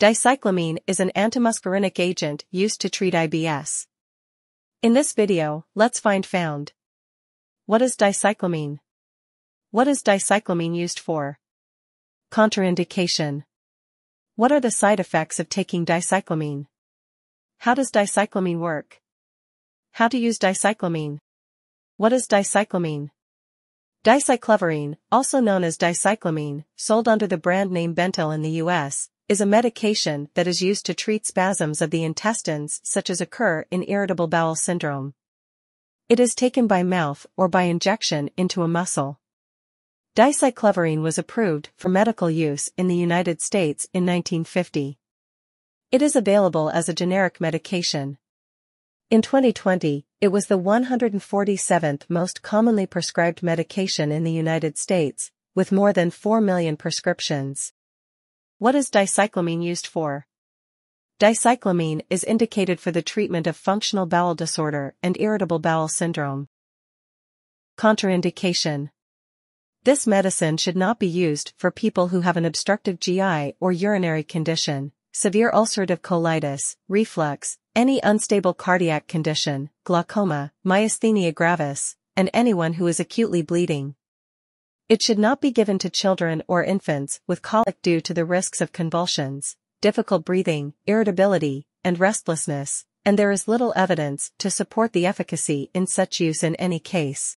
Dicyclomine is an antimuscarinic agent used to treat IBS. In this video, let's found. What is dicyclomine? What is dicyclomine used for? Contraindication. What are the side effects of taking dicyclomine? How does dicyclomine work? How to use dicyclomine? What is dicyclomine? Dicycloverine, also known as dicyclomine, sold under the brand name Bentyl in the US, is a medication that is used to treat spasms of the intestines such as occur in irritable bowel syndrome. It is taken by mouth or by injection into a muscle. Dicycloverine was approved for medical use in the United States in 1950. It is available as a generic medication. In 2020, it was the 147th most commonly prescribed medication in the United States, with more than 4 million prescriptions. What is dicyclomine used for? Dicyclomine is indicated for the treatment of functional bowel disorder and irritable bowel syndrome. Contraindication. This medicine should not be used for people who have an obstructive GI or urinary condition, severe ulcerative colitis, reflux, any unstable cardiac condition, glaucoma, myasthenia gravis, and anyone who is acutely bleeding. It should not be given to children or infants with colic due to the risks of convulsions, difficult breathing, irritability, and restlessness, and there is little evidence to support the efficacy in such use in any case.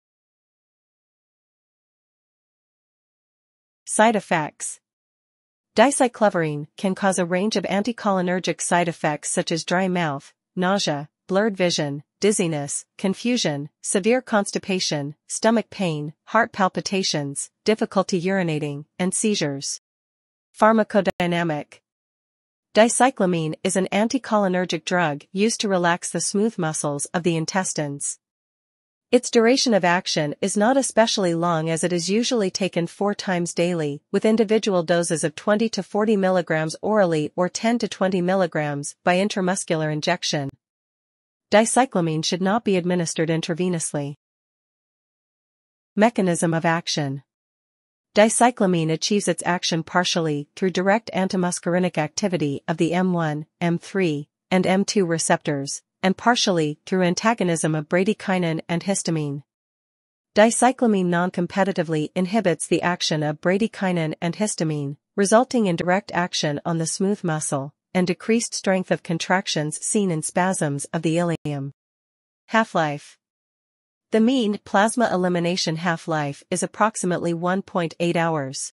Side effects. Dicycloverine can cause a range of anticholinergic side effects such as dry mouth, nausea, blurred vision, dizziness, confusion, severe constipation, stomach pain, heart palpitations, difficulty urinating, and seizures. Pharmacodynamic. Dicyclomine is an anticholinergic drug used to relax the smooth muscles of the intestines. Its duration of action is not especially long as it is usually taken 4 times daily, with individual doses of 20 to 40 mg orally or 10 to 20 mg by intramuscular injection. Dicyclomine should not be administered intravenously. Mechanism of action. Dicyclomine achieves its action partially through direct antimuscarinic activity of the M1, M3, and M2 receptors, and partially through antagonism of bradykinin and histamine. Dicyclomine non-competitively inhibits the action of bradykinin and histamine, resulting in direct action on the smooth muscle, and decreased strength of contractions seen in spasms of the ileum. Half-life. The mean plasma elimination half-life is approximately 1.8 hours.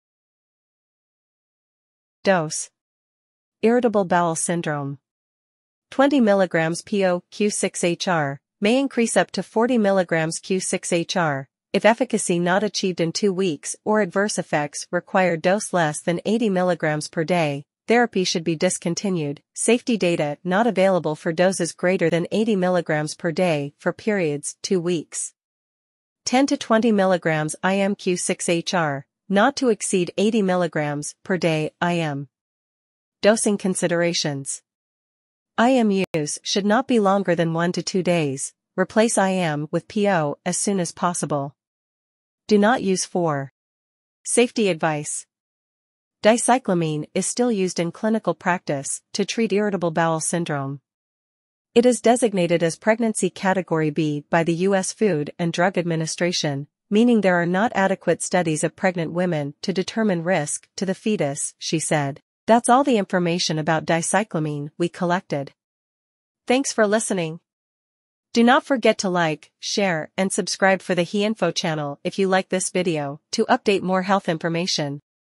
Dose. Irritable bowel syndrome. 20 mg PO Q6HR may increase up to 40 mg Q6HR if efficacy not achieved in 2 weeks or adverse effects require dose less than 80 mg per day. Therapy should be discontinued. Safety data not available for doses greater than 80 mg per day for periods 2 weeks. 10 to 20 mg IM Q6HR, not to exceed 80 mg per day IM. Dosing considerations. IM use should not be longer than 1 to 2 days. Replace IM with PO as soon as possible. Do not use for. Safety advice. Dicyclomine is still used in clinical practice to treat irritable bowel syndrome. It is designated as Pregnancy Category B by the U.S. Food and Drug Administration, meaning there are not adequate studies of pregnant women to determine risk to the fetus, she said. That's all the information about dicyclomine we collected. Thanks for listening. Do not forget to like, share, and subscribe for the HeInfo channel if you like this video to update more health information.